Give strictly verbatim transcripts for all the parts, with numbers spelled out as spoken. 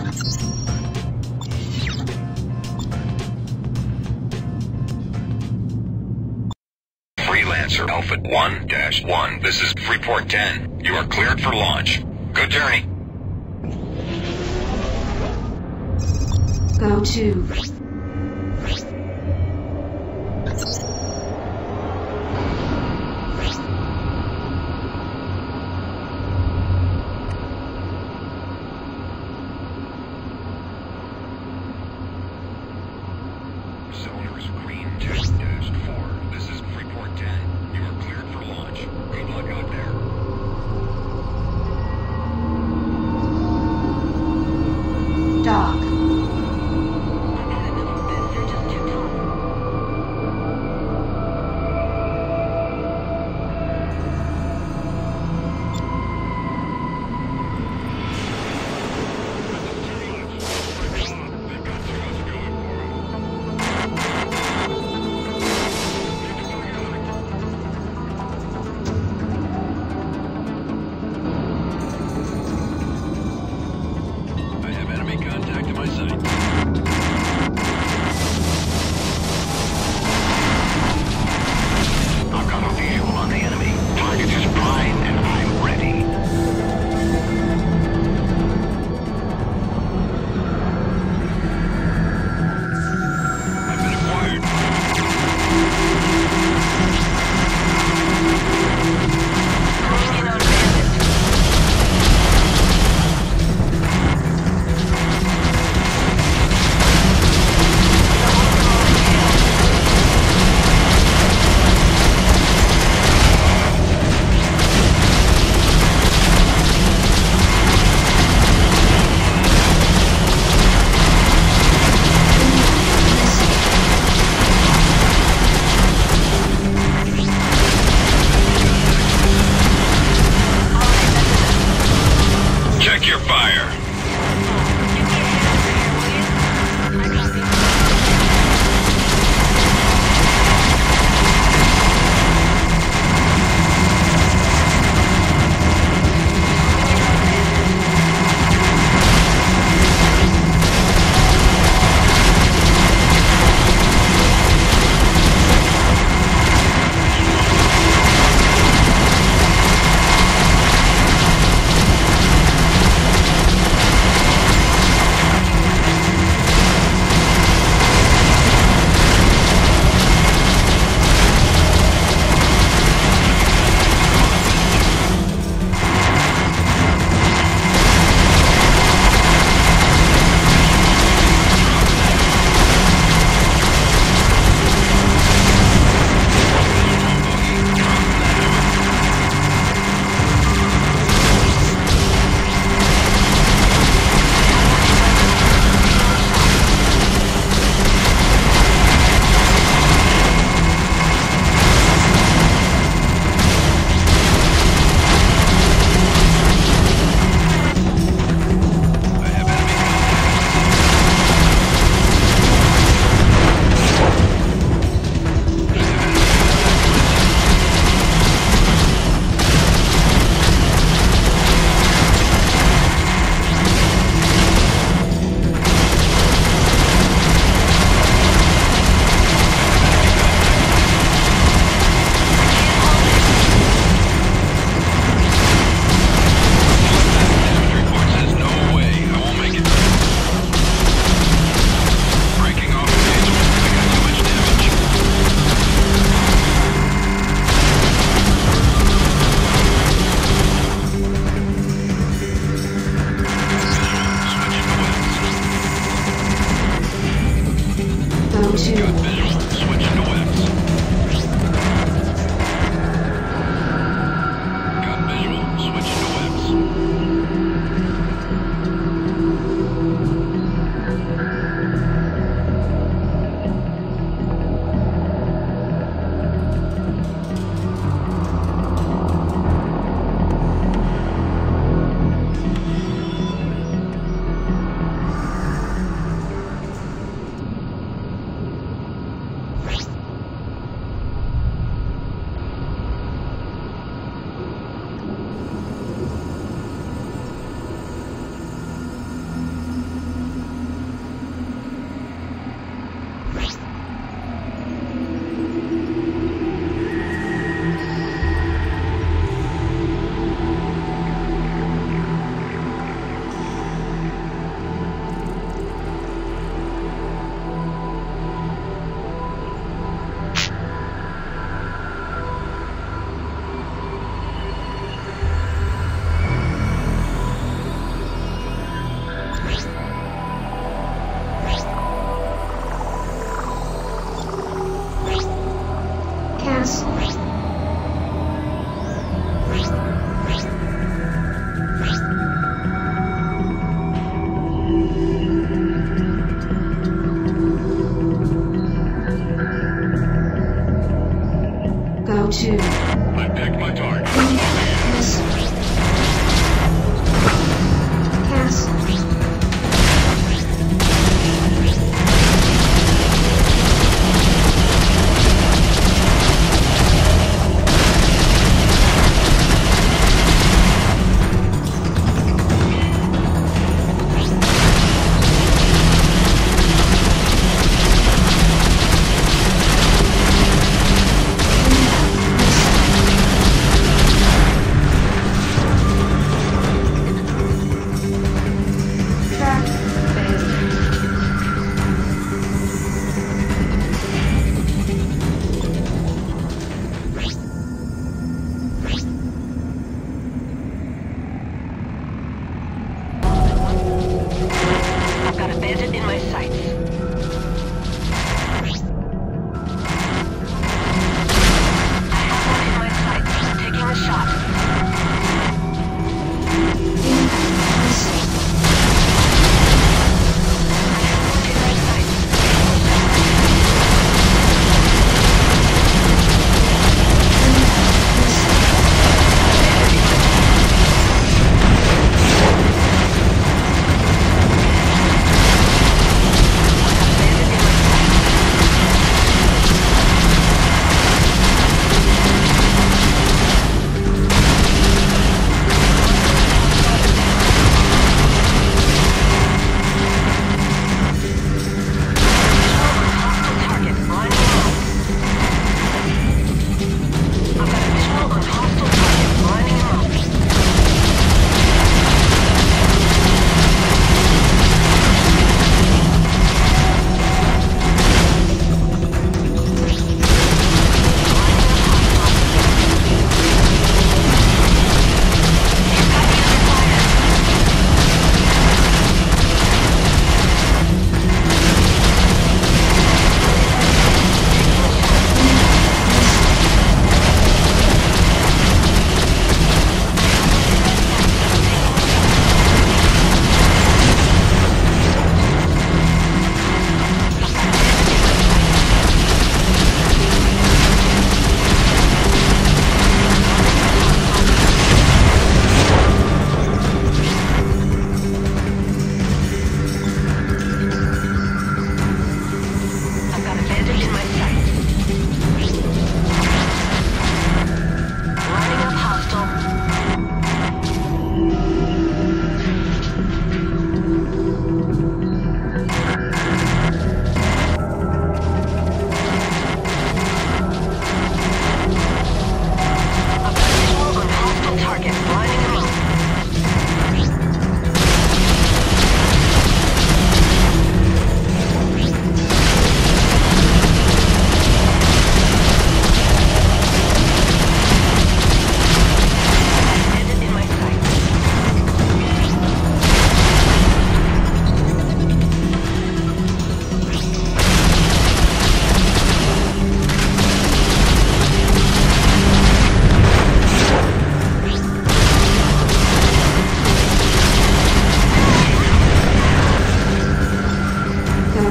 Freelancer Alpha one dash one, this is Freeport ten. You are cleared for launch. Good journey. Go to... Zoners Green two dash four, this is Freeport ten. You are cleared for launch. Good luck out there. Dock. Check your fire.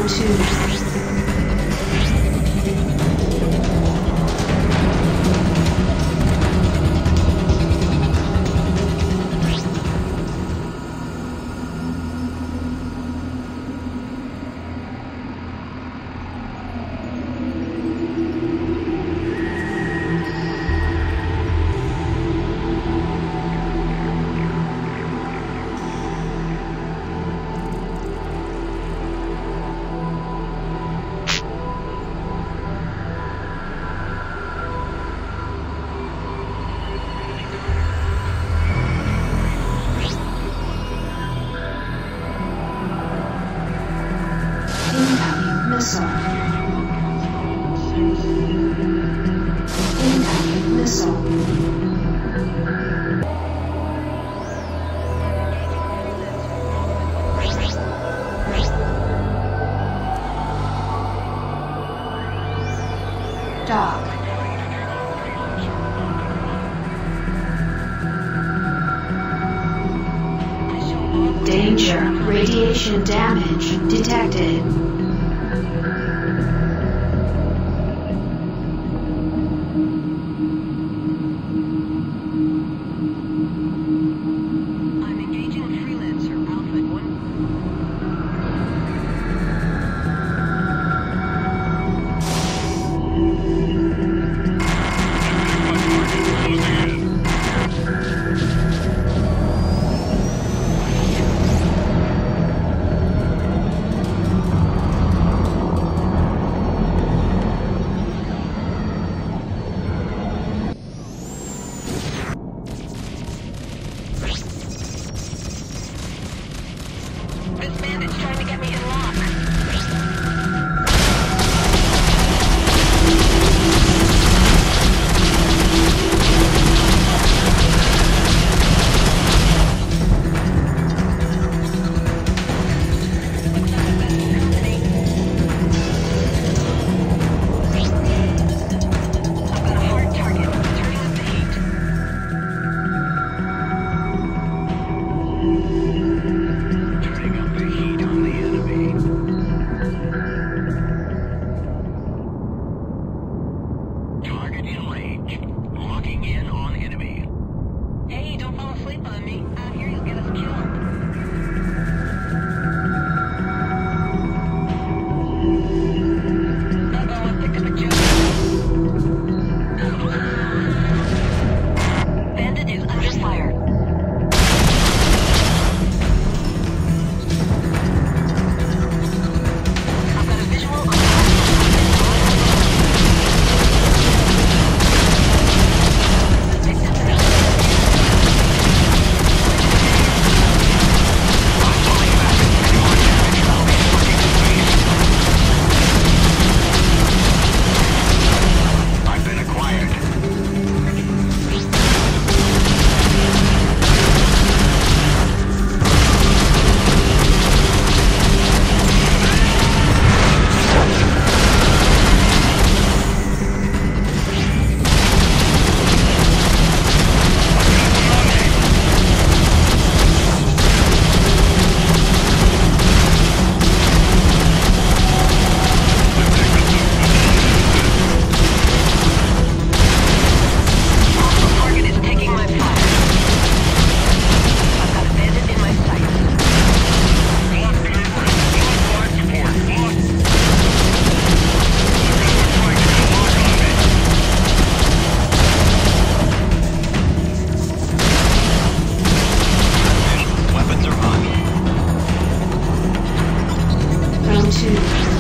Round two. Incoming missile. Incoming missile. Dock. Danger. Radiation damage detected. I'm engaging freelancer Alpha one. This bandit's trying to get me in lock. I've got a hard target. Turning up the heat. Turning up the heat on the enemy. Target in range. Locking in on enemy. Hey, don't fall asleep on me. Out here you'll get us killed. Uh-oh, I picked up a joke. Bandit is under fire. I've got a visual on picked up an I've been acquired. Target is taking my fire. I've got a bandit in my sights. Lock delivery. Lock support. Lock. Lock on me. Weapons are on. Round two.